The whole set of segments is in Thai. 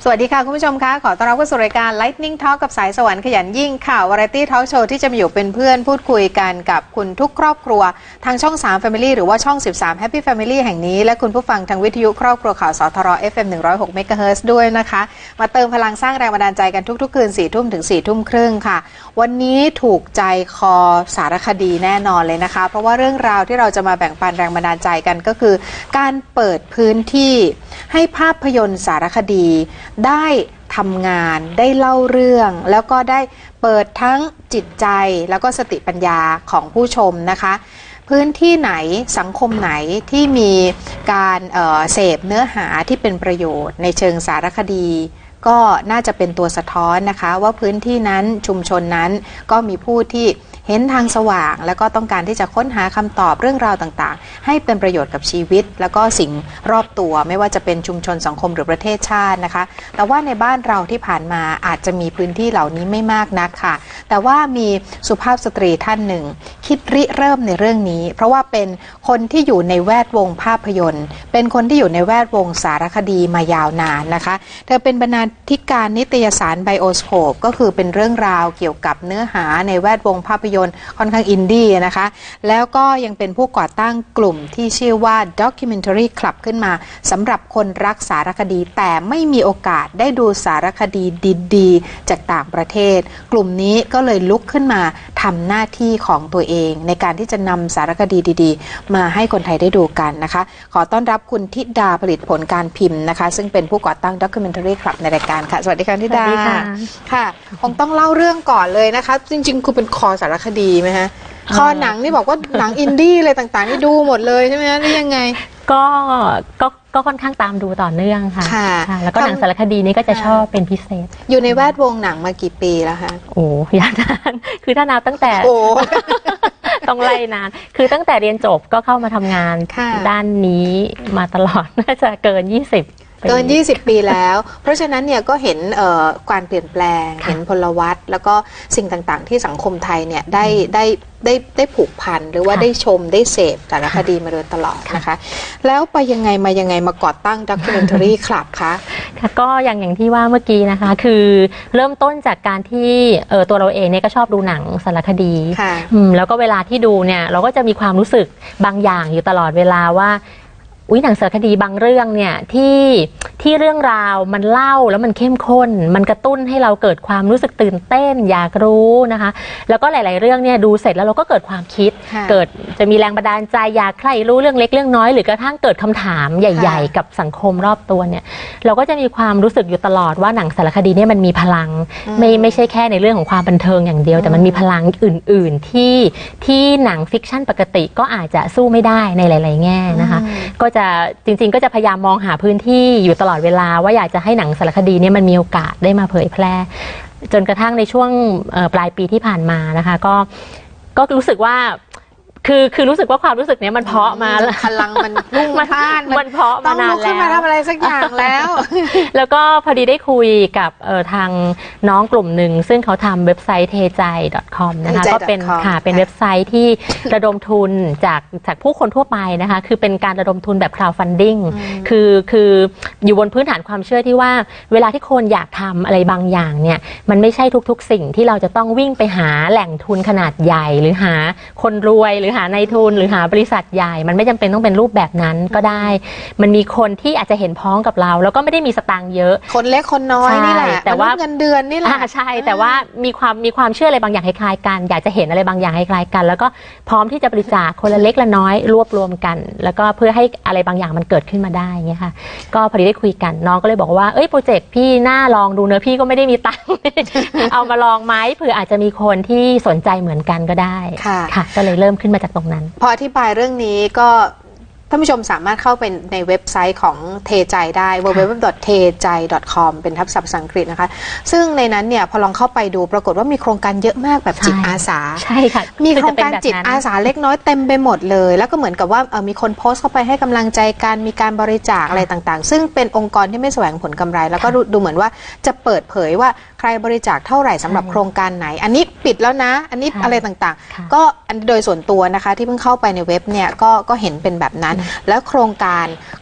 วัสดีค่ะคุณผู้ชมคะขอต้อนรับเข้าสู่รายการ Lightning Talk กับสายสวรรค์ขยันยิ่งค่ะ Variety Talk Show ที่จะมาอยู่เป็นเพื่อนพูดคุยกันกับคุณทุกครอบครัวทางช่อง3 Family หรือว่าช่อง13 Happy Family แห่งนี้และคุณผู้ฟังทางวิทยุครอบครัวข่าวสทร FM 106 MHz ด้วยนะคะมาเติมพลังสร้างแรงบันดาลใจกันทุกๆคืน 4 ทุ่มถึง 4 ทุ่มครึ่งค่ะวันนี้ถูกใจคอสารคดีแน่นอนเลยนะคะเพราะว่าเรื่องราวที่เราจะมาแบ่งปันแรงบันดาลใจกันก็คือการเปิดพื้นที่ให้ภาพยนตร์สารคดีได้ทำงานได้เล่าเรื่องแล้วก็ได้เปิดทั้งจิตใจแล้วก็สติปัญญาของผู้ชมนะคะพื้นที่ไหนสังคมไหนที่มีการเสพเนื้อหาที่เป็นประโยชน์ในเชิงสารคดีก็น่าจะเป็นตัวสะท้อนนะคะว่าพื้นที่นั้นชุมชนนั้นก็มีผู้ที่เห็นทางสว่างแล้วก็ต้องการที่จะค้นหาคำตอบเรื่องราวต่างๆให้เป็นประโยชน์กับชีวิตแล้วก็สิ่งรอบตัวไม่ว่าจะเป็นชุมชนสังคมหรือประเทศชาตินะคะแต่ว่าในบ้านเราที่ผ่านมาอาจจะมีพื้นที่เหล่านี้ไม่มากนักค่ะแต่ว่ามีสุภาพสตรีท่านหนึ่งคิดริเริ่มในเรื่องนี้เพราะว่าเป็นคนที่อยู่ในแวดวงภาพยนตร์เป็นคนที่อยู่ในแวดวงสารคดีมายาวนานนะคะเธอเป็นบรรณาธิการนิตยสารไบโอสโคปก็คือเป็นเรื่องราวเกี่ยวกับเนื้อหาในแวดวงภาพยนตร์ค่อนข้างอินดี้นะคะแล้วก็ยังเป็นผู้ก่อตั้งกลุ่มที่ชื่อว่า Documentary Club ขึ้นมาสำหรับคนรักสารคดีแต่ไม่มีโอกาสได้ดูสารคดีดีๆจากต่างประเทศกลุ่มนี้ก็เลยลุกขึ้นมาทำหน้าที่ของตัวเองในการที่จะนำสารคดีดีๆมาให้คนไทยได้ดูกันนะคะขอต้อนรับคุณธิดาผลิตผลการพิมพ์นะคะซึ่งเป็นผู้ก่อตั้ง Documentary Club ในรายการค่ะสวัสดีค่ะธิดาค่ะคงต้องเล่าเรื่องก่อนเลยนะคะจริงๆคือเป็นคอสารคดีไหมฮะคอหนังนี่บอกว่าหนังอินดี้อะไรต่างๆนี่ดูหมดเลยใช่ไหมหรือยังไงก็ค่อนข้างตามดูต่อเนื่องค่ะแล้วก็หนังสารคดีนี้ก็จะชอบเป็นพิเศษอยู่ในแวดวงหนังมากี่ปีแล้วคะโอ้ยาวนานคือถ้านับตั้งแต่ต้องไล่นานคือตั้งแต่เรียนจบก็เข้ามาทำงานด้านนี้มาตลอดน่าจะเกิน20 ปีแล้วเพราะฉะนั้นเนี่ยก็เห็นการเปลี่ยนแปลงเห็นพลวัตแล้วก็สิ่งต่างๆที่สังคมไทยเนี่ยได้ผูกพันหรือว่าได้ชมได้เสพสารคดีมาโดยตลอดนะคะแล้วไปยังไงมาก่อตั้ง Documentary Club คะก็อย่างที่ว่าเมื่อกี้นะคะคือเริ่มต้นจากการที่ตัวเราเองเนี่ยก็ชอบดูหนังสารคดีแล้วก็เวลาที่ดูเนี่ยเราก็จะมีความรู้สึกบางอย่างอยู่ตลอดเวลาว่าหนังสารคดีบางเรื่องเนี่ยที่เรื่องราวมันเล่าแล้วมันเข้มข้นมันกระตุ้นให้เราเกิดความรู้สึกตื่นเต้นอยากรู้นะคะแล้วก็หลายๆเรื่องเนี่ยดูเสร็จแล้วเราก็เกิดความคิดเกิดจะมีแรงบันดาลใจอยากใครรู้เรื่องเล็กเรื่องน้อยหรือกระทั่งเกิดคำถามใหญ่ๆกับสังคมรอบตัวเนี่ยเราก็จะมีความรู้สึกอยู่ตลอดว่าหนังสารคดีเนี่ยมันมีพลังไม่ใช่แค่ในเรื่องของความบันเทิงอย่างเดียวแต่มันมีพลังอื่นๆที่หนังฟิกชันปกติก็อาจจะสู้ไม่ได้ในหลายๆแง่นะคะก็จะจริงๆก็จะพยายามมองหาพื้นที่อยู่ตลอดเวลาว่าอยากจะให้หนังสารคดีเนี่ยมันมีโอกาสได้มาเผยแพร่จนกระทั่งในช่วงปลายปีที่ผ่านมานะคะก็รู้สึกว่าคือรู้สึกว่าความรู้สึกนี้มันเพาะมาพลังมันพุ่งพล่านมันเพาะมานานแล้วต้องลุกขึ้นมาทำอะไรสักอย่างแล้วแล้วก็พอดีได้คุยกับทางน้องกลุ่มหนึ่งซึ่งเขาทำเว็บไซต์ tejai.com นะคะก็เป็นเว็บไซต์ที่ระดมทุนจากผู้คนทั่วไปนะคะคือเป็นการระดมทุนแบบ crowdfunding คืออยู่บนพื้นฐานความเชื่อที่ว่าเวลาที่คนอยากทำอะไรบางอย่างเนี่ยมันไม่ใช่ทุกๆสิ่งที่เราจะต้องวิ่งไปหาแหล่งทุนขนาดใหญ่หรือหาคนรวยหรือหาในทุนหรือหาบริษัทใหญ่มันไม่จำเป็นต้องเป็นรูปแบบนั้นก็ได้มันมีคนที่อาจจะเห็นพ้องกับเราแล้วก็ไม่ได้มีสตางค์เยอะคนเล็กคนน้อยนี่แหละแต่ว่าเงินเดือนนี่แหละใช่แต่ว่ามีความเชื่ออะไรบางอย่างคล้ายๆกันอยากจะเห็นอะไรบางอย่างคล้ายๆกันแล้วก็พร้อมที่จะบริจาคคนละเล็กละน้อยรวบรวมกันแล้วก็เพื่อให้อะไรบางอย่างมันเกิดขึ้นมาได้เงี้ยค่ะก็พอดีได้คุยกันน้องก็เลยบอกว่าโปรเจกต์พี่น่าลองดูเนอะพี่ก็ไม่ได้มีตังค์เอามาลองไหมเผื่ออาจจะมีคนที่สนใจเหมือนกันก็ได้ค่ะก็เลยเริ่มขึ้นมาจากตรงนั้นพออธิบายเรื่องนี้ก็ท่านผู้ชมสามารถเข้าไปในเว็บไซต์ของเทใจได้ www.tejai.com เป็นทับศัพท์ภาษาอังกฤษนะคะซึ่งในนั้นเนี่ยพอลองเข้าไปดูปรากฏว่ามีโครงการเยอะมากแบบจิตอาสาใช่ค่ะมีโครงการจิตอาสาเล็กน้อยเต็มไปหมดเลยแล้วก็เหมือนกับว่ามีคนโพสต์เข้าไปให้กำลังใจกันมีการบริจาคอะไรต่างๆซึ่งเป็นองค์กรที่ไม่แสวงผลกำไรแล้วก็ดูเหมือนว่าจะเปิดเผยว่าใครบริจาคเท่าไหร่สำหรับโครงการไหนอันนี้ปิดแล้วนะอันนี้อะไรต่างๆก็โดยส่วนตัวนะคะที่เพิ่งเข้าไปในเว็บเนี่ยก็เห็นเป็นแบบนั้นแล้วโครงการ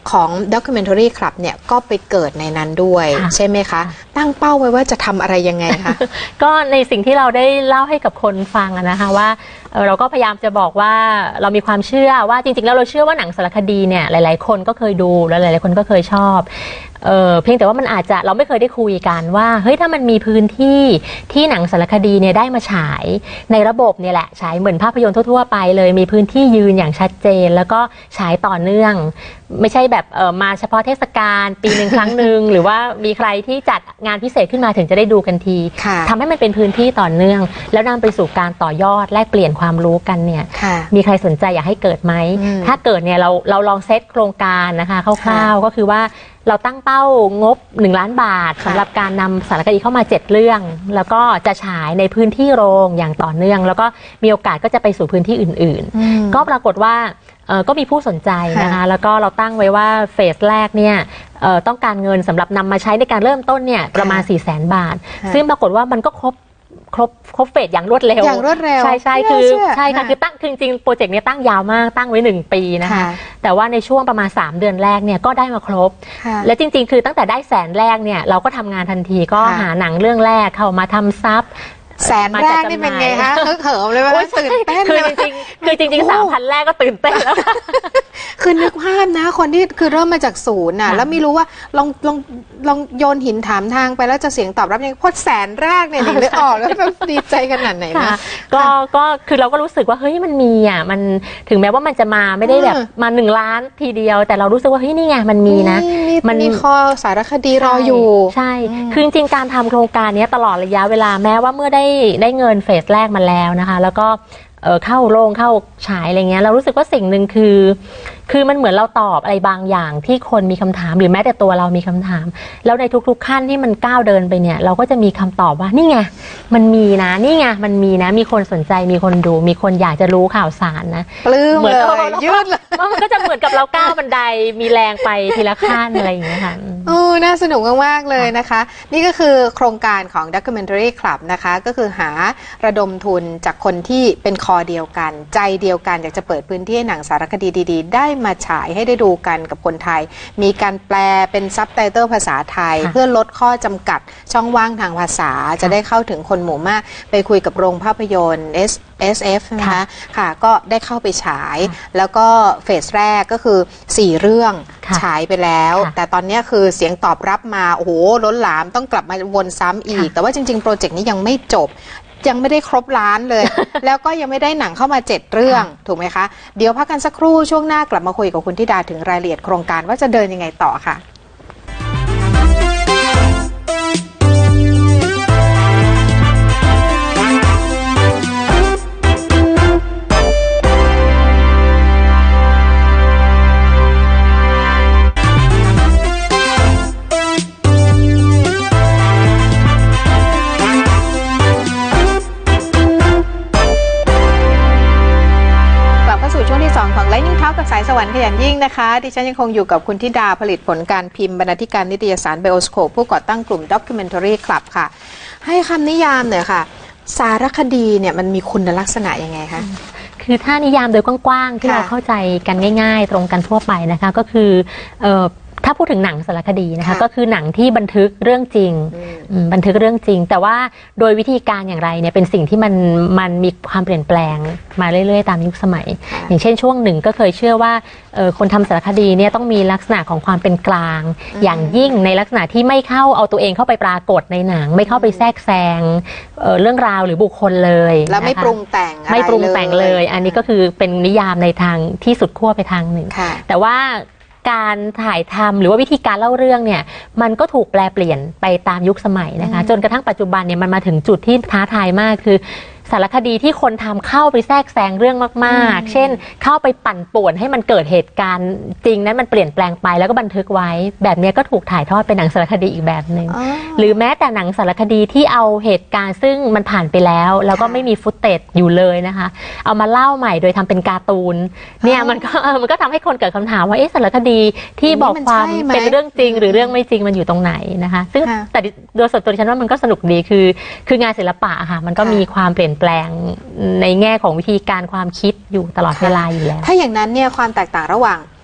ของ Documentary Club เนี่ยก็ไปเกิดในนั้นด้วยใช่ไหมคะตั้งเป้าไว้ว่าจะทำอะไรยังไงคะก็ในสิ่งที่เราได้เล่าให้กับคนฟังนะคะว่าเราก็พยายามจะบอกว่าเรามีความเชื่อว่าจริงๆแล้วเราเชื่อว่าหนังสารคดีเนี่ยหลายๆคนก็เคยดูแล้วหลายๆคนก็เคยชอบเพียงแต่ว่ามันอาจจะเราไม่เคยได้คุยกันว่าเฮ้ยถ้ามันมีพื้นที่ที่หนังสารคดีเนี่ยได้มาฉายในระบบเนี่ยแหละฉายเหมือนภาพยนตร์ทั่วๆไปเลยมีพื้นที่ยืนอย่างชัดเจนแล้วก็ฉายต่อเนื่องไม่ใช่แบบมาเฉพาะเทศกาลปีหนึ่งครั้งหนึ่งหรือว่ามีใครที่จัดงานพิเศษขึ้นมาถึงจะได้ดูกันทีทำให้มันเป็นพื้นที่ต่อเนื่องแล้วนำไปสู่การต่อยอดแลกเปลี่ยนความรู้กันเนี่ยมีใครสนใจอยากให้เกิดไหมถ้าเกิดเนี่ยเราลองเซตโครงการนะคะคร่าวๆก็คือว่าเราตั้งเป้างบ1 ล้านบาทสำหรับการนำสารคดีเข้ามา7เรื่องแล้วก็จะฉายในพื้นที่โรงอย่างต่อเนื่องแล้วก็มีโอกาสก็จะไปสู่พื้นที่อื่นๆก็ปรากฏว่าก็มีผู้สนใจนะคะแล้วก็เราตั้งไว้ว่าเฟสแรกเนี่ยต้องการเงินสำหรับนำมาใช้ในการเริ่มต้นเนี่ยประมาณ400,000 บาทซึ่งปรากฏว่ามันก็ครบเฟสอย่างรวดเร็วใช่คือใช่ค่ะคือตั้งจริงๆโปรเจกต์นี้ตั้งยาวมากตั้งไว้1 ปีนะคะแต่ว่าในช่วงประมาณ3 เดือนแรกเนี่ยก็ได้มาครบและจริงๆคือตั้งแต่ได้100,000 แรกเนี่ยเราก็ทำงานทันทีก็หาหนังเรื่องแรกเข้ามาทำซับ 100,000 แรกนี่เป็นไงคะเขิมเลยว่าตื่นเต้นคือจริงๆ 3,000 แรกก็ตื่นเต้นแล้วคือนึกภาพนะคนที่คือเริ่มมาจากศูนย์น่ะแล้วไม่รู้ว่าลองโยนหินถามทางไปแล้วจะเสียงตอบรับยังพอ100,000 แรกเนี่ยหนิงเลยออกแล้วแบบดีใจขนาดไหนนะก็คือเราก็รู้สึกว่าเฮ้ยมันมีอ่ะมันถึงแม้ว่ามันจะมาไม่ได้แบบมา1 ล้านทีเดียวแต่เรารู้สึกว่าเฮ้ยนี่ไงมันมีนะมันมีคอสารคดีรออยู่ใช่คือจริงๆการทำโครงการนี้ตลอดระยะเวลาแม้ว่าเมื่อได้เงินเฟสแรกมาแล้วนะคะแล้วก็เข้าโรงเข้าฉายอะไรเงี้ยเรารู้สึกว่าสิ่งหนึ่งคือมันเหมือนเราตอบอะไรบางอย่างที่คนมีคำถามหรือแม้แต่ตัวเรามีคำถามแล้วในทุกๆขั้นที่มันก้าวเดินไปเนี่ยเราก็จะมีคำตอบว่านี่ไงมันมีนะนี่ไงมันมีนะมีคนสนใจมีคนดูมีคนอยากจะรู้ข่าวสารนะปลื้มเลยยืดเลยมันก็จะเหมือนกับเราก้าวบันไดมีแรงไปทีละขั้นอะไรอย่างเงี้ยค่ะน่าสนุกมากๆเลยนะคะนี่ก็คือโครงการของ Documentary Club นะคะก็คือหาระดมทุนจากคนที่เป็นคอเดียวกันใจเดียวกันอยากจะเปิดพื้นที่ให้หนังสารคดีดีๆได้มาฉายให้ได้ดูกันกับคนไทยมีการแปลเป็นซับไตเติลภาษาไทยเพื่อลดข้อจำกัดช่องว่างทางภาษาจะได้เข้าถึงคนหมู่มากไปคุยกับโรงภาพยนตร์ SF นะคะค่ะก็ได้เข้าไปฉายแล้วก็เฟสแรกก็คือ4 เรื่องฉายไปแล้วแต่ตอนนี้คือเสียงตอบรับมาโอ้โหล้นหลามต้องกลับมาวนซ้ำอีกแต่ว่าจริงๆโปรเจกต์นี้ยังไม่จบยังไม่ได้ครบล้านเลย แล้วก็ยังไม่ได้หนังเข้ามา7 เรื่องถูกไหมคะเดี๋ยวพักกันสักครู่ช่วงหน้ากลับมาคุยกับคุณธิดาถึงรายละเอียดโครงการว่าจะเดินยังไงต่อค่ะกับสายสวรรค์ขยันยิ่งนะคะดิฉันยังคงอยู่กับคุณธิดาผลิตผลการพิมพ์บรรณาธิการนิตยสารไบโอสโคปผู้ก่อตั้งกลุ่ม Documentary Club ค่ะให้คำนิยามหน่อยค่ะสารคดีเนี่ยมันมีคุณลักษณะยังไงคะคือถ้านิยามโดยกว้างๆที่เราเข้าใจกันง่ายๆตรงกันทั่วไปนะคะก็คือถ้าพูดถึงหนังสารคดีนะคะก็คือหนังที่บันทึกเรื่องจริงบันทึกเรื่องจริงแต่ว่าโดยวิธีการอย่างไรเนี่ยเป็นสิ่งที่มันมีความเปลี่ยนแปลงมาเรื่อยๆตามยุคสมัยอย่างเช่นช่วงหนึ่งก็เคยเชื่อว่าคนทำสารคดีเนี่ยต้องมีลักษณะของความเป็นกลางอย่างยิ่งในลักษณะที่ไม่เข้าเอาตัวเองเข้าไปปรากฏในหนังไม่เข้าไปแทรกแซงเรื่องราวหรือบุคคลเลยแล้วไม่ปรุงแต่งไม่ปรุงแต่งเลยอันนี้ก็คือเป็นนิยามในทางที่สุดขั้วไปทางหนึ่งแต่ว่าการถ่ายทำหรือว่าวิธีการเล่าเรื่องเนี่ยมันก็ถูกแปลเปลี่ยนไปตามยุคสมัยนะคะจนกระทั่งปัจจุบันเนี่ยมันมาถึงจุดที่ท้าทายมากคือสารคดีที่คนทำเข้าไปแทรกแซงเรื่องมากๆเช่นเข้าไปปั่นป่วนให้มันเกิดเหตุการณ์จริงนั้นมันเปลี่ยนแปลงไปแล้วก็บันทึกไว้แบบนี้ก็ถูกถ่ายทอดเป็นหนังสารคดีอีกแบบหนึ่งหรือแม้แต่หนังสารคดีที่เอาเหตุการณ์ซึ่งมันผ่านไปแล้วก็ไม่มีฟุตเทจอยู่เลยนะคะเอามาเล่าใหม่โดยทำเป็นการ์ตูนเนี่ยมันก็ทำให้คนเกิดคำถามว่าสารคดีที่บอกความเป็นเรื่องจริงหรือเรื่องไม่จริงมันอยู่ตรงไหนนะคะซึ่งแต่โดยส่วนตัวดิฉันว่ามันก็สนุกดีคืองานศิลปะค่ะมันก็มีความเปลี่ยนแปลงในแง่ของวิธีการความคิดอยู่ตลอดเวลาอยู่แล้วถ้าอย่างนั้นเนี่ยความแตกต่างระหว่าง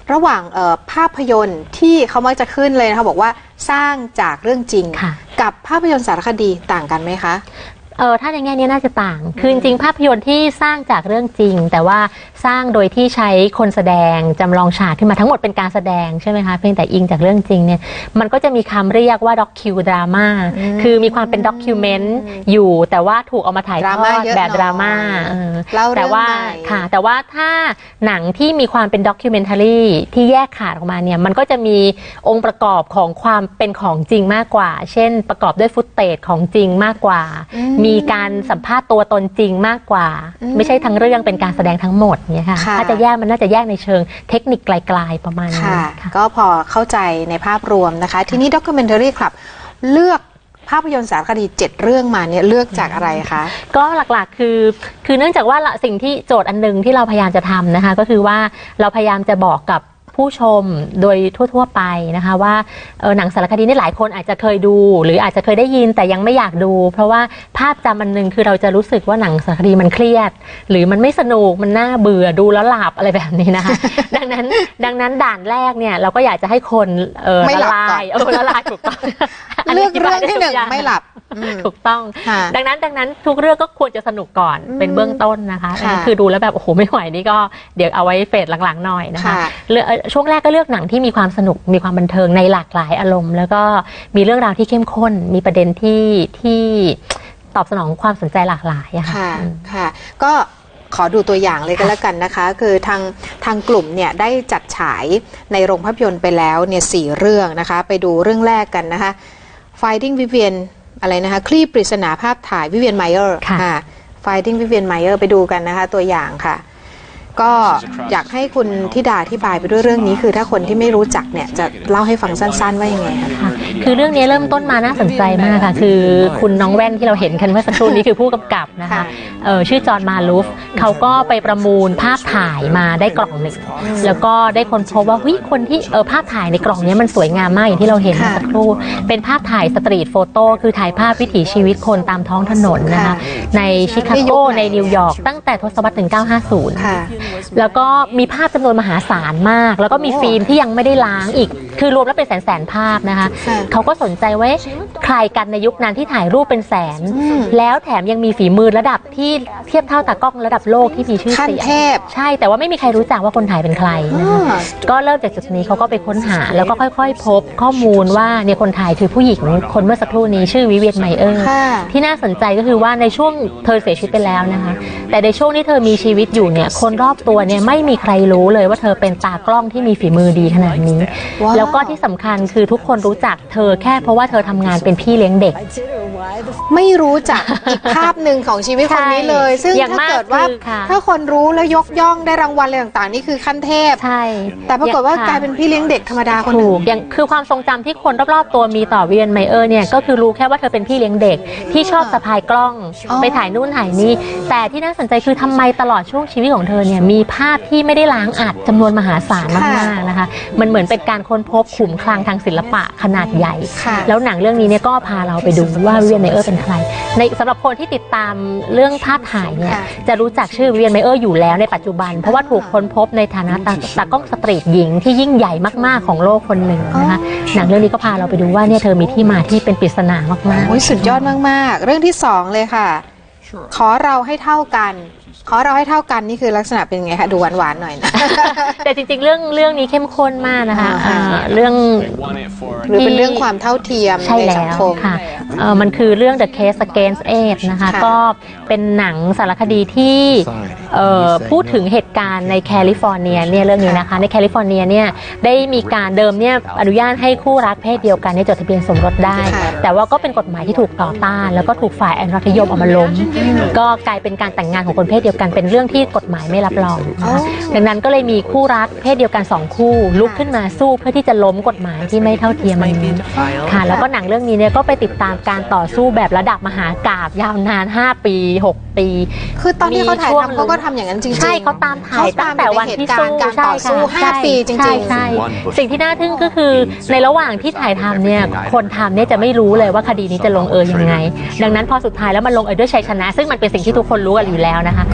ระหว่างภาพยนตร์ที่เขามักจะขึ้นเลยนะคะบอกว่าสร้างจากเรื่องจริงกับภาพยนตร์สารคดีต่างกันไหมคะถ้าในแง่นี้น่าจะต่างคือจริงๆภาพยนตร์ที่สร้างจากเรื่องจริงแต่ว่าสร้างโดยที่ใช้คนแสดงจำลองฉากขึ้นมาทั้งหมดเป็นการแสดงใช่ไหมคะเพียงแต่อิงจากเรื่องจริงเนี่ยมันก็จะมีคำเรียกว่าด็อกคิวดราม่าคือมีความเป็นด็อกิวเมนต์อยู่แต่ว่าถูกเอามาถ่ายทอดแบบดราม่าแต่ว่าค่ะแต่ว่าถ้าหนังที่มีความเป็นด็อกิวเมนทารีที่แยกขาดออกมาเนี่ยมันก็จะมีองค์ประกอบของความเป็นของจริงมากกว่าเช่นประกอบด้วยฟุตเทจของจริงมากกว่ามีการสัมภาษณ์ตัวตนจริงมากกว่าไม่ใช่ทั้งเรื่องเป็นการแสดงทั้งหมดเนี่ยค่ะถ้าจะแยกมันน่าจะแยกในเชิงเทคนิคไกลๆประมาณนี้ค่ะก็พอเข้าใจในภาพรวมนะคะทีนี้ Documentary Club เลือกภาพยนตร์สารคดี7เรื่องมาเนี่ยเลือกจากอะไรคะก็หลักๆคือเนื่องจากว่าสิ่งที่โจทย์อันนึงที่เราพยายามจะทำนะคะก็คือว่าเราพยายามจะบอกกับผู้ชมโดยทั่วๆไปนะคะว่าหนังสารคดีนี่หลายคนอาจจะเคยดูหรืออาจจะเคยได้ยินแต่ยังไม่อยากดูเพราะว่าภาพจำอันนึงคือเราจะรู้สึกว่าหนังสารคดีมันเครียดหรือมันไม่สนุกมันน่าเบื่อดูแล้วหลับอะไรแบบนี้นะคะ ดังนั้นด่านแรกเนี่ยเราก็อยากจะให้คนละลายถูกต้องเลือกเรื่องที่1ไม่หลับถูกต้องดังนั้นทุกเรื่องก็ควรจะสนุกก่อนเป็นเบื้องต้นนะคะคือดูแล้วแบบโอ้โหไม่ไหวนี่ก็เดี๋ยวเอาไว้เฟสหลังๆหน่อยนะคะช่วงแรกก็เลือกหนังที่มีความสนุกมีความบันเทิงในหลากหลายอารมณ์แล้วก็มีเรื่องราวที่เข้มข้นมีประเด็นที่ตอบสนองความสนใจหลากหลายอะค่ะก็ขอดูตัวอย่างเลยก็แล้วกันนะคะคือทางกลุ่มเนี่ยได้จัดฉายในโรงภาพยนตร์ไปแล้วเนี่ย4เรื่องนะคะไปดูเรื่องแรกกันนะคะ Finding Vivian อะไรนะคะคลี่ปริศนาภาพถ่าย Vivian Maier ค่ะ Finding Vivian Maier ไปดูกันนะคะตัวอย่างค่ะก็อยากให้คุณธิดาอธิบายไปด้วยเรื่องนี้คือถ้าคนที่ไม่รู้จักเนี่ยจะเล่าให้ฟังสั้นๆว่ายังไงคะคือเรื่องนี้เริ่มต้นมาน่าสนใจมากค่ะคือคุณน้องแว่นที่เราเห็นกันเมื่อสักครู่นี้คือผู้กำกับนะคะชื่อจอห์นมาลูฟเขาก็ไปประมูลภาพถ่ายมาได้กล่องหนึ่งแล้วก็ได้ค้นพบว่าคนที่ภาพถ่ายในกล่องนี้มันสวยงามมากอย่างที่เราเห็นเมื่อสักครู่เป็นภาพถ่ายสตรีทโฟโต้คือถ่ายภาพวิถีชีวิตคนตามท้องถนนนะคะในชิคาโกในนิวยอร์กตั้งแต่ทศวรรษ1950แล้วก็มีภาพจำนวนมหาศาลมากแล้วก็มีฟิล์มที่ยังไม่ได้ล้างอีกคือรวมแล้วเป็นแสนภาพนะคะเขาก็สนใจว่าใครกันในยุคนั้นที่ถ่ายรูปเป็นแสนแล้วแถมยังมีฝีมือระดับที่เทียบเท่าตากล้องระดับโลกที่มีชื่อเสียงใช่แต่ว่าไม่มีใครรู้จักว่าคนถ่ายเป็นใครนะคะก็เริ่มจากจุดนี้เขาก็ไปค้นหาแล้วก็ค่อยๆพบข้อมูลว่าเนี่ยคนถ่ายคือผู้หญิงคนเมื่อสักครู่นี้ชื่อวิเวียนไมเออร์ที่น่าสนใจก็คือว่าในช่วงเธอเสียชีวิตไปแล้วนะคะแต่ในช่วงที่เธอมีชีวิตอยู่เนี่ยคนรอบตัวเนี่ยไม่มีใครรู้เลยว่าเธอเป็นตากล้องที่มีฝีมือดีขนาดนี้แล้วก็ที่สำคัญคือทุกคนรู้จักเธอแค่เพราะว่าเธอทำงานเป็นพี่เลี้ยงเด็กไม่รู้จักอีกภาพหนึ่งของชีวิตคนนี้เลยซึ่งถ้าเกิดว่าถ้าคนรู้แล้วยกย่องได้รางวัลอะไรต่างๆนี่คือขั้นเทพใช่แต่ปรากฏว่ากลายเป็นพี่เลี้ยงเด็กธรรมดาคนหนึ่งอย่างคือความทรงจำที่คนรอบๆตัวมีต่อวิเวียนไมเออร์เนี่ยก็คือรู้แค่ว่าเธอเป็นพี่เลี้ยงเด็กที่ชอบสะพายกล้องไปถ่ายนู่นถ่ายนี่แต่ที่น่าสนใจคือทำไมตลอดช่วงชีวิตของเธอเนี่ยมีภาพที่ไม่ได้ล้างอัดจำนวนมหาศาลมากๆนะคะมันเหมือนเป็นการค้นพบขุมคลังทางศิลปะขนาดใหญ่แล้วหนังเรื่องนี้เนี่ยก็พาเราไปดูว่าวิเวียนไมเออร์เป็นใครในสำหรับคนที่ติดตามเรื่องภาพถ่ายเนี่ยจะรู้จักชื่อวิเวียนไมเออร์อยู่แล้วในปัจจุบันเพราะว่าถูกค้นพบในฐานะตากล้องสตรีทหญิงที่ยิ่งใหญ่มากๆของโลกคนหนึ่งนะคะหนังเรื่องนี้ก็พาเราไปดูว่าเนี่ยเธอมีที่มาที่เป็นปริศนามากๆสุดยอดมากๆเรื่องที่2เลยค่ะขอเราให้เท่ากันนี่คือลักษณะเป็นไงคะดูหวานๆหน่อยนะแต่จริงๆเรื่องนี้เข้มข้นมากนะคะเรื่องหรือเป็นเรื่องความเท่าเทียมในสังคมค่ะมันคือเรื่อง The Case Against AIDS นะคะก็เป็นหนังสารคดีที่พูดถึงเหตุการณ์ในแคลิฟอร์เนียเนี่ยเรื่องนี้นะคะในแคลิฟอร์เนียเนี่ยได้มีการเดิมเนี่ยอนุญาตให้คู่รักเพศเดียวกันจดทะเบียนสมรสได้แต่ว่าก็เป็นกฎหมายที่ถูกต่อต้านแล้วก็ถูกฝ่ายอนุรักษนิยมเอามาล้มก็กลายเป็นการแต่งงานของคนเพศเดียวกันเป็นเรื่องที่กฎหมายไม่รับรองดังนั้นก็เลยมีคู่รักเพศเดียวกัน2คู่ลุกขึ้นมาสู้เพื่อที่จะล้มกฎหมายที่ไม่เท่าเทียมนี้ค่ะแล้วก็หนังเรื่องนี้เนี่ยก็ไปติดตามการต่อสู้แบบระดับมหากาพย์ยาวนาน5 ปี 6 ปีคือตอนที่เขาถ่ายทำเขาก็ทำอย่างนั้นจริงๆใช่เขาตามถ่ายตั้งแต่วันที่สู้การต่อสู้5 ปีจริงๆใช่สิ่งที่น่าทึ่งก็คือในระหว่างที่ถ่ายทำเนี่ยคนทำเนี่ยจะไม่รู้เลยว่าคดีนี้จะลงยังไงดังนั้นพอสุดท้ายแล้วมันลงด้วยชัยชนะซึ่งมันเป็นสิ่งที่ทุกคนรู้กันอยู่แล้วนะคะ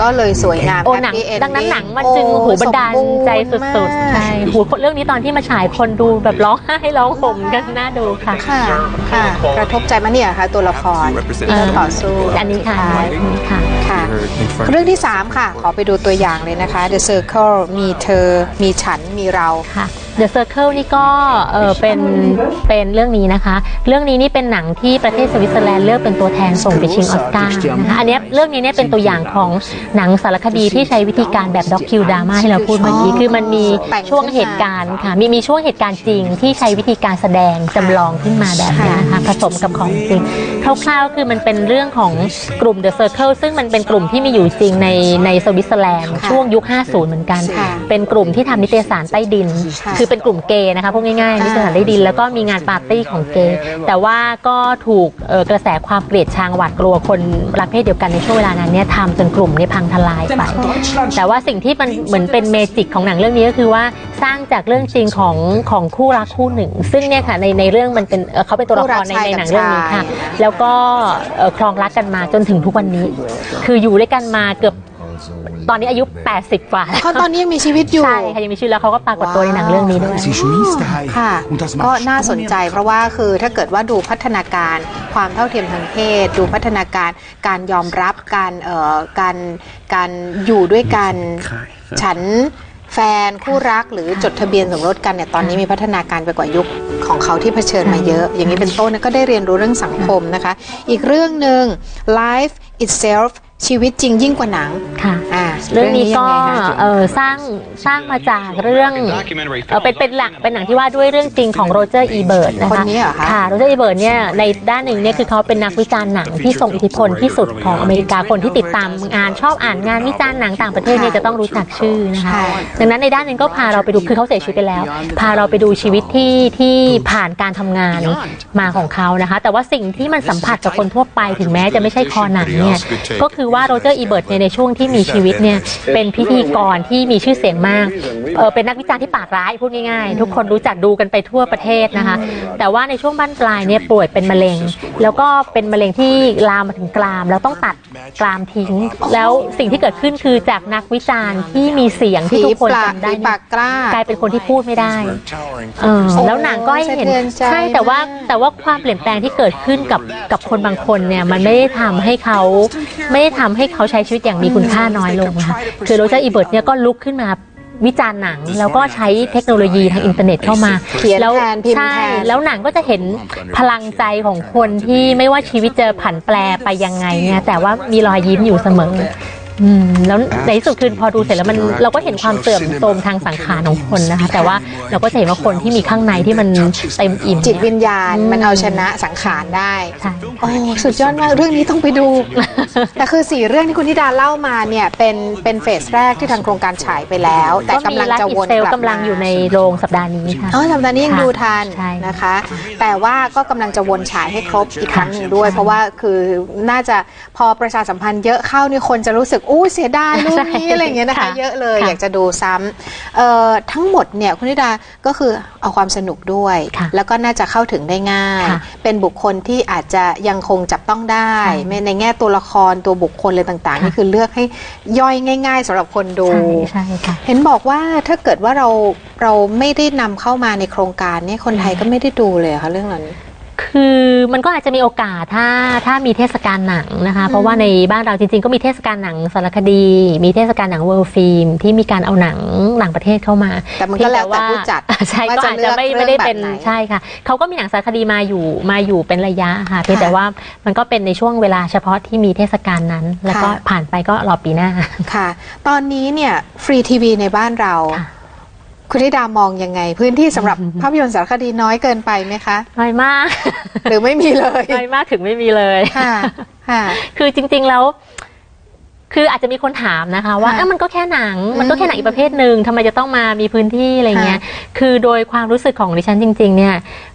ก็เลยสวยงามหนังดังนั้นหนังมันจึงบันดาลใจสุดๆใช่เรื่องนี้ตอนที่มาฉายคนดูแบบร้องไห้ร้องห่มกันน่าดูค่ะค่ะกระทบใจมาเนี่ยค่ะตัวละครต่อสู้อันนี้ค่ะค่ะเรื่องที่3ค่ะขอไปดูตัวอย่างเลยนะคะ The Circle มีเธอมีฉันมีเราค่ะ The Circle นี่ก็เป็นเรื่องนี้นะคะเรื่องนี้นี่เป็นหนังที่ประเทศสวิตเซอร์แลนด์เลือกเป็นตัวแทนส่งไปชิงออสการ์นะคะอันนี้เรื่องนี้เนี่ยเป็นตัวอย่างของหนังสารคดีที่ใช้วิธีการแบบด็อกคิวดราม่าให้เราพูดเมื่อกี้คือมันมีช่วงเหตุการณ์ค่ะมีช่วงเหตุการณ์จริงที่ใช้วิธีการแสดงจำลองขึ้นมาแบบนี้นะคะผสมกับของจริงคร่าวๆคือมันเป็นเรื่องของกลุ่ม The Circle ซึ่งมันเป็นกลุ่มที่มีอยู่จริงในสวิตเซอร์แลนด์ช่วงยุค 50 เหมือนกันเป็นกลุ่มที่ทำนิตยสารใต้ดินคือเป็นกลุ่มเกย์นะคะพูดง่ายๆนิตยสารใต้ดินแล้วก็มีงานปาร์ตี้ของเกย์แต่ว่าก็ถูกกระแสความเกลียดชังหวาดกลัวคนรักเพศเดียวกันในช่วงเวลานั้นเนี่ยทำจนกลุ่มนี้พังทลายไปแต่ว่าสิ่งที่มันเหมือนเป็นเมจิกของหนังเรื่องนี้ก็คือว่าสร้างจากเรื่องจริงของคู่รักคู่หนึ่งซึ่งเนี่ยค่ะในเรื่องมันเป็นเขาเป็นตัวละครในหนังเรื่องนี้ค่ะแล้วก็ครองรักกันมาจนถึงทุกวันนี้คืออยู่ด้วยกันมาเกือบตอนนี้อายุ80กว่าเขาตอนนี้ยังมีชีวิตอยู่ใช่ค่ะยังมีชีวิตแล้วเขาก็ปรากฏตัวในหนังเรื่องนี้ด้วยค่ะก็น่าสนใจเพราะว่าคือถ้าเกิดว่าดูพัฒนาการความเท่าเทียมทางเพศดูพัฒนาการยอมรับการอยู่ด้วยกันฉันแฟนคู่รักหรือจดทะเบียนสมรสกันเนี่ยตอนนี้มีพัฒนาการไปกว่ายุคของเขาที่เผชิญมาเยอะอย่างนี้เป็นต้นก็ได้เรียนรู้เรื่องสังคมนะคะอีกเรื่องหนึ่ง Life Itself ชีวิตจริงยิ่งกว่าหนังค่ะเรื่องนี้ก็สร้างมาจากเรื่องเป็นหนังที่ว่าด้วยเรื่องจริงของโรเจอร์อีเบิร์ตนะคะค่ะโรเจอร์อีเบิร์ตเนี่ยในด้านหนึ่งเนี่ยคือเขาเป็นนักวิจารณ์หนังที่ทรงอิทธิพลที่สุดของอเมริกาคนที่ติดตามงานชอบอ่านงานวิจารณ์หนังต่างประเทศเนี่ยจะต้องรู้จักชื่อนะคะดังนั้นในด้านหนึ่งก็พาเราไปดูคือเขาเสียชีวิตไปแล้วพาเราไปดูชีวิตที่ผ่านการทำงานมาของเขานะคะแต่ว่าสิ่งที่มันสัมผัสกับคนทั่วไปถึงแม้จะไม่ใช่คอหนังเนี่ยก็คือว่าโรเจอร์อีเบิร์ตในช่วงที่มีชีวิตเนี่ยเป็นพิธีกรที่มีชื่อเสียงมากเป็นนักวิจารณ์ที่ปากร้ายพูดง่ายๆทุกคนรู้จักดูกันไปทั่วประเทศนะคะแต่ว่าในช่วงบั้นปลายเนี่ยป่วยเป็นมะเร็งแล้วก็เป็นมะเร็งที่ลามมาถึงกรามแล้วต้องตัดกรามทิ้งแล้วสิ่งที่เกิดขึ้นคือจากนักวิจารณ์ที่มีเสียงที่ทุกคนจำได้กลายเป็นคนที่พูดไม่ได้แล้วหนังก็ให้เห็นใช่แต่ว่าความเปลี่ยนแปลงที่เกิดขึ้นกับคนบางคนเนี่ยมันไม่ได้ทำให้เขาใช้ชีวิตอย่างมีคุณค่าน้อยลงนะคะคือโรเจอร์อีเบิร์ตเนี่ยก็ลุกขึ้นมาวิจารณ์หนังแล้วก็ใช้เทคโนโลยีทางอินเทอร์เน็ตเข้ามาแล้วใช่แล้วหนังก็จะเห็นพลังใจของคนที่ไม่ว่าชีวิตจะผันแปรไปยังไงเนี่ยแต่ว่ามีรอยยิ้มอยู่เสมอแล้วในที่สุดคือพอดูเสร็จแล้วเราก็เห็นความเสื่อมโทรมทางสังขารของคนนะคะแต่ว่าเราก็จะเห็นว่าคนที่มีข้างในที่มันเต็มอิ่มจิตวิญญาณมันเอาชนะสังขารได้โอ้สุดยอดมากเรื่องนี้ต้องไปดูแต่คือ4เรื่องที่คุณธิดาเล่ามาเนี่ยเป็นเฟสแรกที่ทางโครงการฉายไปแล้วแต่กำลังจะวนกำลังอยู่ในโรงสัปดาห์นี้ค่ะสัปดาห์นี้ยังดูทันนะคะแต่ว่าก็กำลังจะวนฉายให้ครบอีกครั้งหนึ่งด้วยเพราะว่าคือน่าจะพอประชาสัมพันธ์เยอะเข้านี่คนจะรู้สึกอู้เสียดายรูปนี้อะไรอย่างเงี้ยนะคะเยอะเลยอยากจะดูซ้ำทั้งหมดเนี่ยคุณธิดาก็คือเอาความสนุกด้วยแล้วก็น่าจะเข้าถึงได้ง่ายเป็นบุคคลที่อาจจะยังคงจับต้องได้ในแง่ตัวละครตัวบุคคลอะไรต่างๆนี่คือเลือกให้ย่อยง่ายๆสำหรับคนดูเห็นบอกว่าถ้าเกิดว่าเราไม่ได้นำเข้ามาในโครงการนี่คนไทยก็ไม่ได้ดูเลยค่ะเรื่องนั้นคือมันก็อาจจะมีโอกาสถ้ามีเทศกาลหนังนะคะเพราะว่าในบ้านเราจริงๆก็มีเทศกาลหนังสารคดีมีเทศกาลหนังเวิลด์ฟิล์มที่มีการเอาหนังต่างประเทศเข้ามาแต่มันก็แล้วแต่ผู้จัดใช่ก็อาจจะไม่ได้เป็นใช่ค่ะเขาก็มีหนังสารคดีมาอยู่เป็นระยะค่ะเพียงแต่ว่ามันก็เป็นในช่วงเวลาเฉพาะที่มีเทศกาลนั้นแล้วก็ผ่านไปก็รอปีหน้าค่ะตอนนี้เนี่ยฟรีทีวีในบ้านเราคุณธิดามองยังไงพื้นที่สำหรับภาพยนตร์สารคดีน้อยเกินไปไหมคะน้อยมากหรือไม่มีเลยน้อยมากถึงไม่มีเลยค่ะคือจริงๆแล้วคืออาจจะมีคนถามนะคะว่ามันก็แค่หนังอีกประเภทหนึ่งทำไมจะต้องมามีพื้นที่อะไรเงี้ยคือโดยความรู้สึกของดิฉันจริงๆเนี่ย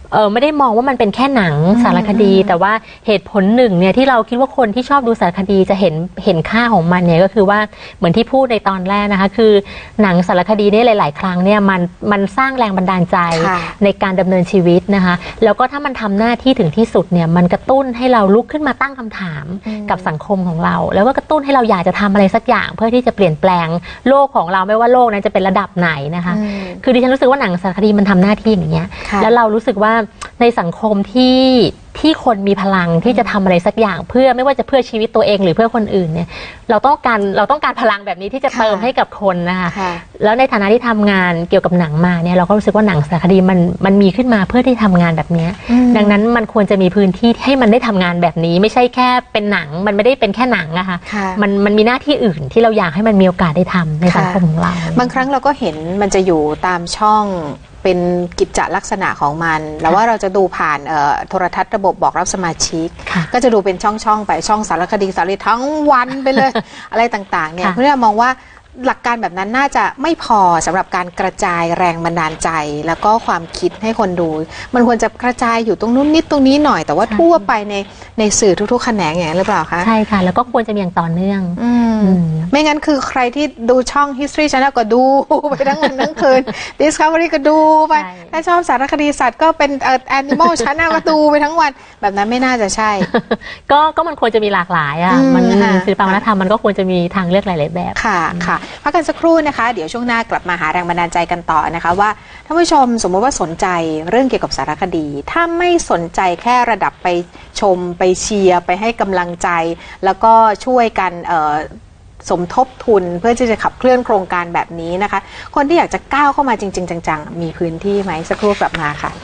ไม่ได้มองว่ามันเป็นแค่หนังสารคดีแต่ว่าเหตุผลหนึ่งเนี่ยที่เราคิดว่าคนที่ชอบดูสารคดีจะเห็นค่าของมันเนี่ยก็คือว่าเหมือนที่พูดในตอนแรกนะคะคือหนังสารคดีเนี่ยหลายๆครั้งเนี่ยมันสร้างแรงบันดาลใจในการดำเนินชีวิตนะคะแล้วก็ถ้ามันทำหน้าที่ถึงที่สุดเนี่ยมันกระตุ้นให้เราลุกขึ้นมาตั้งคำถามกับสังคมของเราแล้วก็กระตุ้นให้เราอยากจะทำอะไรสักอย่างเพื่อที่จะเปลี่ยนแปลงโลกของเราไม่ว่าโลกนั้นจะเป็นระดับไหนนะคะคือดิฉันรู้สึกว่าหนังสารคดีมันทำหน้าที่อย่างเงี้ยแล้วเรารู้สึกว่าในสังคมที่คนมีพลังที่จะทำอะไรสักอย่างเพื่อไม่ว่าจะเพื่อชีวิตตัวเองหรือเพื่อคนอื่นเนี่ยเราต้องการพลังแบบนี้ที่จะเติมให้กับคนนะคะแล้วในฐานะที่ทำงานเกี่ยวกับหนังมาเนี่ยเราก็รู้สึกว่าหนังสารคดีมันมีขึ้นมาเพื่อที่ทำงานแบบนี้ดังนั้นมันควรจะมีพื้นที่ให้มันได้ทำงานแบบนี้ไม่ใช่แค่เป็นหนังมันไม่ได้เป็นแค่หนังนะคะมันมีหน้าที่อื่นที่เราอยากให้มันมีโอกาสได้ทำในสังคมของเราบางครั้งเราก็เห็นมันจะอยู่ตามช่องเป็นกิจลักษณะของมันแล้วว่าเราจะดูผ่านโทรทัศน์ระบบบอกรับสมาชิกก็จะดูเป็นช่องๆไปช่องสารคดีสารคดีทั้งวันไปเลย อะไรต่างๆเนี่ยเพื่อมองว่าหลักการแบบนั้นน่าจะไม่พอสำหรับการกระจายแรงบันดาลใจแล้วก็ความคิดให้คนดูมันควรจะกระจายอยู่ตรงนู้นนิดตรงนี้หน่อยแต่ว่าทั่วไปในสื่อทุกๆแขนงอย่างนั้นหรือเปล่าคะใช่ค่ะแล้วก็ควรจะมีอย่างต่อเนื่องไม่งั้นคือใครที่ดูช่อง History Channel ก็ดูไปทั้งวันทั้งคืน Discovery ก็ดูไปถ้าชอบสารคดีสัตว์ก็เป็น Animal Channel ก็ดูไปทั้งวันแบบนั้นไม่น่าจะใช่ก็มันควรจะมีหลากหลายอ่ะมันศิลปวัฒนธรรมมันก็ควรจะมีทางเลือกหลายๆแบบค่ะพักกันสักครู่นะคะเดี๋ยวช่วงหน้ากลับมาหาแรงบันดาลใจกันต่อนะคะว่าท่านผู้ชมสมมติว่าสนใจเรื่องเกี่ยวกับสารคดีถ้าไม่สนใจแค่ระดับไปชมไปเชียร์ไปให้กำลังใจแล้วก็ช่วยกันสมทบทุนเพื่อที่จะขับเคลื่อนโครงการแบบนี้นะคะคนที่อยากจะก้าวเข้ามาจริงๆจังๆมีพื้นที่ไหมสักครู่กลับมาค่ะ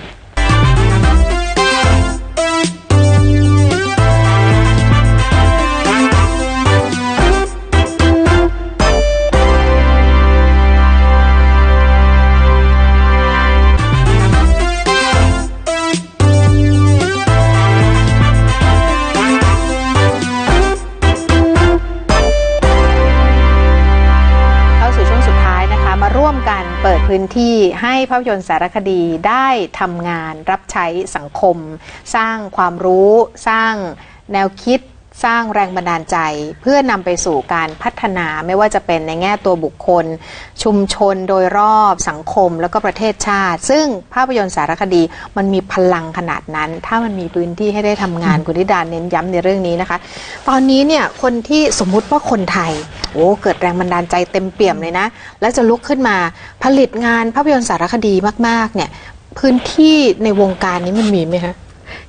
เปิดพื้นที่ให้ภาพยนตร์สารคดีได้ทำงานรับใช้สังคมสร้างความรู้สร้างแนวคิดสร้างแรงบันดาลใจเพื่อนำไปสู่การพัฒนาไม่ว่าจะเป็นในแง่ตัวบุคคลชุมชนโดยรอบสังคมแล้วก็ประเทศชาติซึ่งภาพยนตร์สารคดีมันมีพลังขนาดนั้นถ้ามันมีพื้นที่ให้ได้ทำงานคุณธิดาเน้นย้ำในเรื่องนี้นะคะตอนนี้เนี่ยคนที่สมมุติว่าคนไทยเกิดแรงบันดาลใจเต็มเปี่ยมเลยนะแล้วจะลุกขึ้นมาผลิตงานภาพยนตร์สารคดีมากๆเนี่ยพื้นที่ในวงการนี้มันมีไหมคะ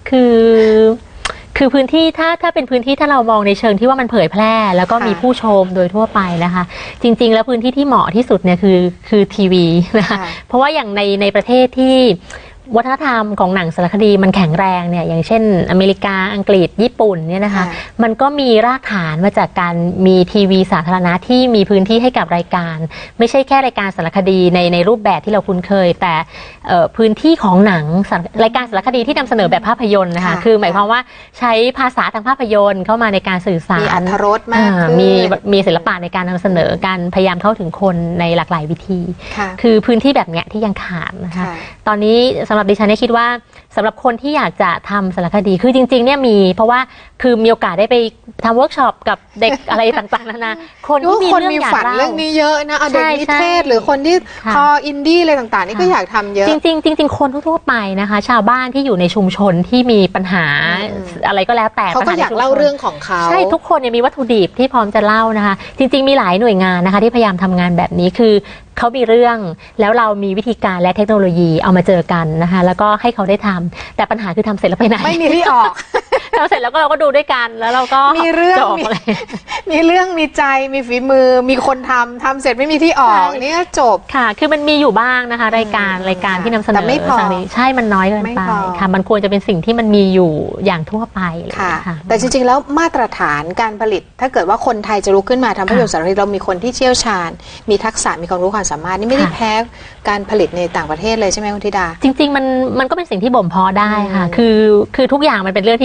คือพื้นที่ถ้าเป็นพื้นที่ถ้าเรามองในเชิงที่ว่ามันเผยแพร่แล้วก็มีผู้ชมโดยทั่วไปนะคะจริงๆแล้วพื้นที่ที่เหมาะที่สุดเนี่ยคือทีวีนะคะเพราะว่าอย่างในประเทศที่วัฒนธรรมของหนังสารคดีมันแข็งแรงเนี่ยอย่างเช่นอเมริกาอังกฤษญี่ปุ่นเนี่ยนะคะมันก็มีรากฐานมาจากการมีทีวีสาธารณะที่มีพื้นที่ให้กับรายการไม่ใช่แค่รายการสารคดีในรูปแบบที่เราคุ้นเคยแต่พื้นที่ของหนังรายการสารคดีที่นำเสนอแบบภาพยนตร์นะคะคือหมายความว่าใช้ภาษาทางภาพยนตร์เข้ามาในการสื่อสารมีอรรถรสมากมีศิลปะในการนำเสนอการพยายามเข้าถึงคนในหลากหลายวิธีคือพื้นที่แบบเนี้ยที่ยังขาดนะคะตอนนี้สำหรับดิฉันคิดว่าสำหรับคนที่อยากจะทำสารคดีคือจริงๆเนี่ยมีเพราะว่าคือมีโอกาสได้ไปทำเวิร์กช็อปกับเด็ก อะไรต่างๆนะคนที่มีเรื่องอยากเล่าเรื่องนี้เยอะนะเด็กนิเทศหรือคนที่พออินดี้อะไรต่างๆนี่ก็อยากทำเยอะจริงๆคนทั่วไปนะคะชาวบ้านที่อยู่ในชุมชนที่มีปัญหาอะไรก็แล้วแต่เขาก็อยากเล่าเรื่องของเขาใช่ทุกคนมีวัตถุดิบที่พร้อมจะเล่านะคะจริงๆมีหลายหน่วยงานนะคะที่พยายามทำงานแบบนี้คือเขามีเรื่องแล้วเรามีวิธีการและเทคโนโลยีเอามาเจอกันนะคะแล้วก็ให้เขาได้ทำแต่ปัญหาคือทำเสร็จแล้วไปไหนไม่มีที่ออกทำเสร็จแล้วก็เราก็ดูด้วยกันแล้วเราก็มีเรื่องมีเรื่องมีใจมีฝีมือมีคนทำเสร็จไม่มีที่ออกนี่ก็จบค่ะคือมันมีอยู่บ้างนะคะรายการที่นำเสนอแต่ไม่พอใช่มันน้อยเกินไปค่ะมันควรจะเป็นสิ่งที่มันมีอยู่อย่างทั่วไปค่ะแต่จริงๆแล้วมาตรฐานการผลิตถ้าเกิดว่าคนไทยจะลุกขึ้นมาทำภาพยนตร์สารคดีเรามีคนที่เชี่ยวชาญมีทักษะมีความรู้ความสามารถนี่ไม่ได้แพ้การผลิตในต่างประเทศเลยใช่ไหมคุณธิดาจริงๆมันก็เป็นสิ่งที่บ่มเพาะได้ค่ะคือทุกอย่างมันเป็นเรื่องที่สร้าง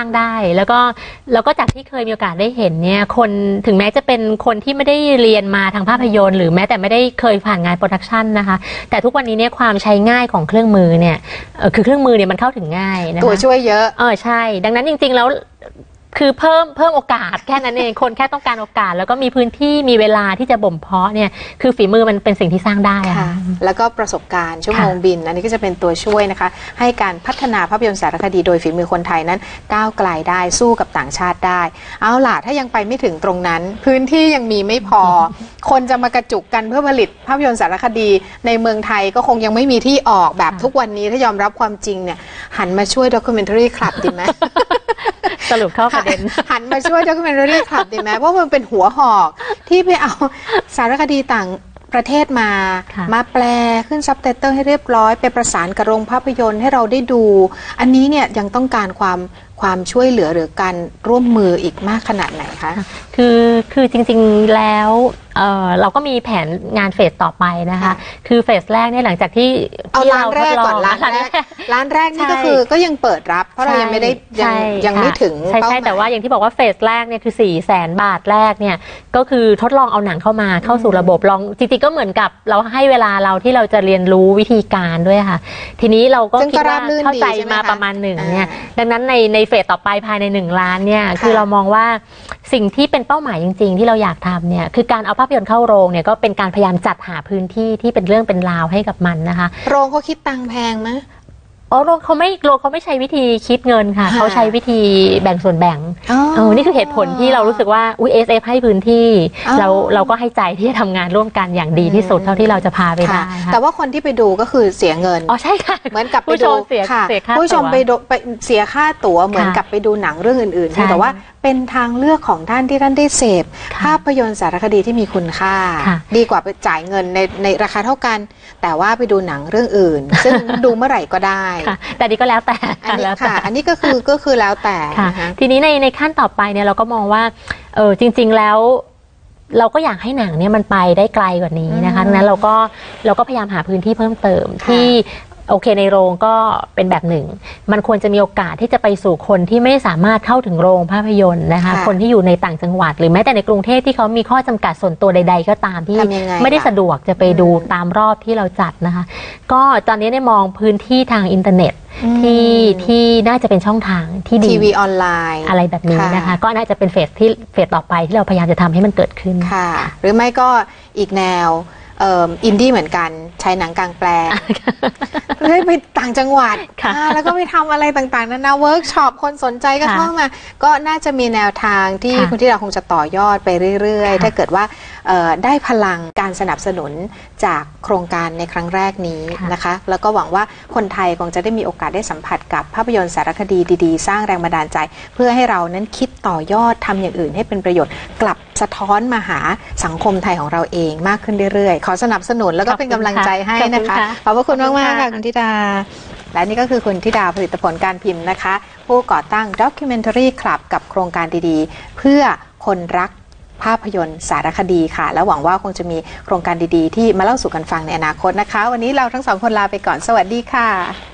ได้แล้วก็จากที่เคยมีโอกาสได้เห็นเนี่ยคนถึงแม้จะเป็นคนที่ไม่ได้เรียนมาทางภาพยนตร์หรือแม้แต่ไม่ได้เคยผ่านงานโปรดักชันนะคะแต่ทุกวันนี้เนี่ยความใช้ง่ายของเครื่องมือเนี่ยคือเครื่องมือเนี่ยมันเข้าถึงง่ายนะคะตัวช่วยเยอะใช่ดังนั้นจริงๆแล้วคือเพิ่มโอกาสแค่นั้นเองคนแค่ต้องการโอกาสแล้วก็มีพื้นที่มีเวลาที่จะบ่มเพาะเนี่ยคือฝีมือมันเป็นสิ่งที่สร้างได้ค่ะแล้วก็ประสบการณ์ชั่วโมงบินอันนี้ก็จะเป็นตัวช่วยนะคะให้การพัฒนาภาพยนตร์สารคดีโดยฝีมือคนไทยนั้นก้าวไกลได้สู้กับต่างชาติได้เอาล่ะถ้ายังไปไม่ถึงตรงนั้นพื้นที่ยังมีไม่พอ คนจะมากระจุกกันเพื่อผลิตภาพยนตร์สารคดีในเมืองไทยก็คงยังไม่มีที่ออกแบบทุกวันนี้ถ้ายอมรับความจริงเนี่ยหันมาช่วย Documentary Club ดีไหมสรุปเข้าประเด็นหันมาช่วย Documentary Club ดีไหมเพราะมันเป็นหัวหอกที่ไปเอาสารคดีต่างประเทศมาแปลขึ้นซับไตเติลให้เรียบร้อยไปประสานกับโรงภาพยนตร์ให้เราได้ดูอันนี้เนี่ยยังต้องการความช่วยเหลือหรือการร่วมมืออีกมากขนาดไหนคะคือจริงๆแล้วเราก็มีแผนงานเฟสต่อไปนะคะคือเฟสแรกเนี่ยหลังจากที่เอาร้านแรกก่อนร้านแรกนี่ก็คือก็ยังเปิดรับเพราะเรายังไม่ได้ยังไม่ถึงใช่แต่ว่าอย่างที่บอกว่าเฟสแรกเนี่ยคือ400,000 บาทแรกเนี่ยก็คือทดลองเอาหนังเข้ามาเข้าสู่ระบบลองจริงๆก็เหมือนกับเราให้เวลาเราที่เราจะเรียนรู้วิธีการด้วยค่ะทีนี้เราก็คิดว่าเข้าใจมาประมาณหนึ่งเนี่ยดังนั้นในเฟสต่อไปภายใน1 ล้านเนี่ยคือเรามองว่าสิ่งที่เป็นเป้าหมายจริงๆที่เราอยากทำเนี่ยคือการเอาภาพยนตร์เข้าโรงเนี่ยก็เป็นการพยายามจัดหาพื้นที่ที่เป็นเรื่องเป็นราวให้กับมันนะคะโรงเขาคิดตังค์แพงไหมโรงเขาไม่ใช้วิธีคิดเงินค่ะเขาใช้วิธีแบ่งส่วนแบ่งนี่คือเหตุผลที่เรารู้สึกว่าSF ให้พื้นที่เราก็ให้ใจที่จะทำงานร่วมกันอย่างดีที่สุดเท่าที่เราจะพาไปได้แต่ว่าคนที่ไปดูก็คือเสียเงินใช่ค่ะเหมือนกับไปดูผู้ชมไปเสียค่าตั๋วเหมือนกับไปดูหนังเรื่องอื่นๆแต่ว่าเป็นทางเลือกของท่านที่ท่านได้เสพภาพยนตร์สารคดีที่มีคุณค่าดีกว่าไปจ่ายเงินในราคาเท่ากันแต่ว่าไปดูหนังเรื่องอื่นซึ่งดูเมื่อไหร่ก็ได้แต่นี่ก็แล้วแต่อันนี้ก็คือแล้วแต่ทีนี้ในขั้นต่อไปเนี่ยเราก็มองว่าจริงๆแล้วเราก็อยากให้หนังเนี่ยมันไปได้ไกลกว่านี้นะคะดังนั้นเราก็พยายามหาพื้นที่เพิ่มเติมที่โอเคในโรงก็เป็นแบบหนึ่งมันควรจะมีโอกาสที่จะไปสู่คนที่ไม่สามารถเข้าถึงโรงภาพยนตร์นะคะคนที่อยู่ในต่างจังหวัดหรือแม้แต่ในกรุงเทพที่เขามีข้อจำกัดส่วนตัวใดๆก็ตามที่ไม่ได้สะดวกจะไปดูตามรอบที่เราจัดนะคะก็ตอนนี้ได้มองพื้นที่ทางอินเทอร์เน็ตที่น่าจะเป็นช่องทางที่ดีทีวีออนไลน์อะไรแบบนี้นะคะก็น่าจะเป็นเฟสต่อไปที่เราพยายามจะทำให้มันเกิดขึ้นค่ะหรือไม่ก็อีกแนวอินดี้เหมือนกันใช้หนังกลางแปลงไปต่างจังหวัดแล้วก็ไปทำอะไรต่างๆนานาเวิร์กช็อปคนสนใจก็เข้ามาก็น่าจะมีแนวทางที่คุณที่เราคงจะต่อยอดไปเรื่อยๆถ้าเกิดว่าได้พลังการสนับสนุนจากโครงการในครั้งแรกนี้นะคะแล้วก็หวังว่าคนไทยคงจะได้มีโอกาสได้สัมผัสกับภาพยนตร์สารคดีดีๆสร้างแรงบันดาลใจเพื่อให้เรานั้นคิดต่อยอดทำอย่างอื่นให้เป็นประโยชน์กลับสะท้อนมาหาสังคมไทยของเราเองมากขึ้นเรื่อยๆขอสนับสนุนแล้วก็เป็นกำลังใจให้นะคะขอบพระคุณมากๆค่ะคุณธิดาและนี่ก็คือคุณธิดาผลิตผลการพิมพ์นะคะผู้ก่อตั้ง Documentary Club กับโครงการดีๆเพื่อคนรักภาพยนตร์สารคดีค่ะและหวังว่าคงจะมีโครงการดีๆที่มาเล่าสู่กันฟังในอนาคตนะคะวันนี้เราทั้งสองคนลาไปก่อนสวัสดีค่ะ